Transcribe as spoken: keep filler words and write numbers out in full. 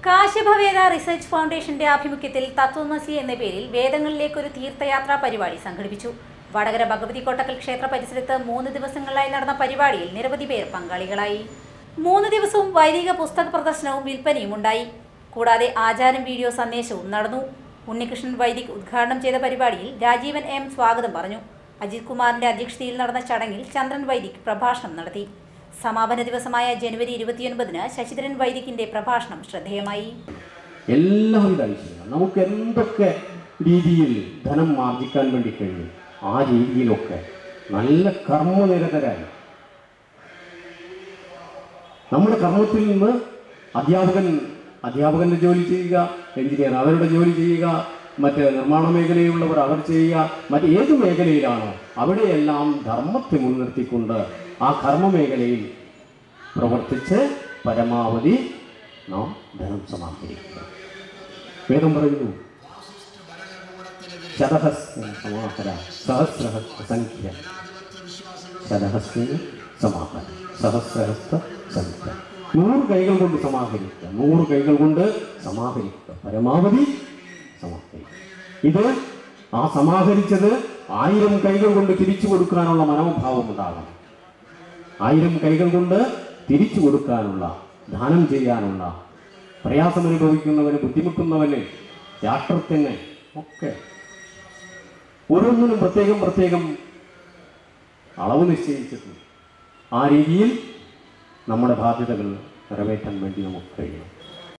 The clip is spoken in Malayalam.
കാശ്യപവേദ റിസർച്ച് ഫൗണ്ടേഷന്റെ ആഭിമുഖ്യത്തിൽ തത്വമസി എന്ന പേരിൽ വേദങ്ങളിലേക്കൊരു തീർത്ഥയാത്രാ പരിപാടി സംഘടിപ്പിച്ചു. വടകര ഭഗവതി കൊട്ടക്കൽ ക്ഷേത്ര പരിസരത്ത് മൂന്ന് ദിവസങ്ങളിലായി നടന്ന പരിപാടിയിൽ നിരവധി പേർ പങ്കാളികളായി. മൂന്ന് ദിവസവും വൈദിക പുസ്തക പ്രദർശനവും വിൽപ്പനയും ഉണ്ടായി. കൂടാതെ ആചാരം വീഡിയോ സന്ദേശവും നടന്നു. ഉണ്ണികൃഷ്ണൻ വൈദിക് ഉദ്ഘാടനം ചെയ്ത പരിപാടിയിൽ രാജീവൻ എം സ്വാഗതം പറഞ്ഞു. അജിത് കുമാറിന്റെ അധ്യക്ഷതയിൽ നടന്ന ചടങ്ങിൽ ചന്ദ്രൻ വൈദിക് പ്രഭാഷണം നടത്തി. സമാപന ദിവസമായ ജനുവരി ഇരുപത്തിയൊൻപതിന് ശശിധരൻ വൈദികിന്റെ പ്രഭാഷണം ശ്രദ്ധേയമായി. എല്ലാവരുടെ ഐശ്വര്യം നമുക്ക് എന്തൊക്കെ രീതിയിൽ ധനം ആർജിക്കാൻ വേണ്ടി കഴിയും, ആ രീതിയിലൊക്കെ നല്ല കർമ്മനിരതരായി നമ്മുടെ കർമ്മത്തിൽ നിന്ന് അധ്യാപകൻ അധ്യാപകന്റെ ജോലി ചെയ്യുക, എഞ്ചിനീയർ അവരുടെ ജോലി ചെയ്യുക, മറ്റ് നിർമ്മാണ മേഖലയിലുള്ളവർ അവർ ചെയ്യുക, മറ്റ് ഏത് മേഖലയിലാണോ അവിടെയെല്ലാം ധർമ്മത്തെ മുൻനിർത്തിക്കൊണ്ട് ആ കർമ്മമേഖലയിൽ പ്രവർത്തിച്ച് പരമാവധി നാം ധനം സമാഹരിക്കുക. വേദം പറയുന്നു, ശതഹസ്ര സമാഹര സഹസ്രഹസ്ര സംഖ്യ ശതഹസ്ര സമാഹര സഹസ്രഹസ്ര സംഖ്യ. നൂറ് കൈകൾ കൊണ്ട് സമാഹരിക്കുക, നൂറ് കൈകൾ കൊണ്ട് സമാഹരിക്കുക, പരമാവധി സമാഹരിക്കുക. ഇത് ആ സമാഹരിച്ചത് ആയിരം കൈകൾ കൊണ്ട് തിരിച്ചു കൊടുക്കാനുള്ള മനോഭാവം ഉണ്ടാകണം. ആയിരം കൈകൾ കൊണ്ട് തിരിച്ചു കൊടുക്കാനുള്ള, ദാനം ചെയ്യാനുള്ള, പ്രയാസമനുഭവിക്കുന്നവന്, ബുദ്ധിമുട്ടുന്നവന്, രാഷ്ട്രത്തിന് ഒക്കെ ഓരോന്നിനും പ്രത്യേകം പ്രത്യേകം അളവ് നിശ്ചയിച്ചിട്ടുണ്ട്. ആ രീതിയിൽ നമ്മുടെ ബാധ്യതകൾ നിറവേറ്റാൻ വേണ്ടി നമുക്ക് കഴിയണം.